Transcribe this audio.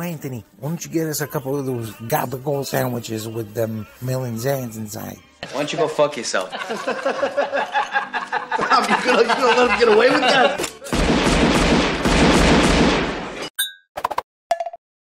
Anthony, why don't you get us a couple of those gabagool sandwiches with them melon zans inside? Why don't you go fuck yourself? You gonna let him get away with that?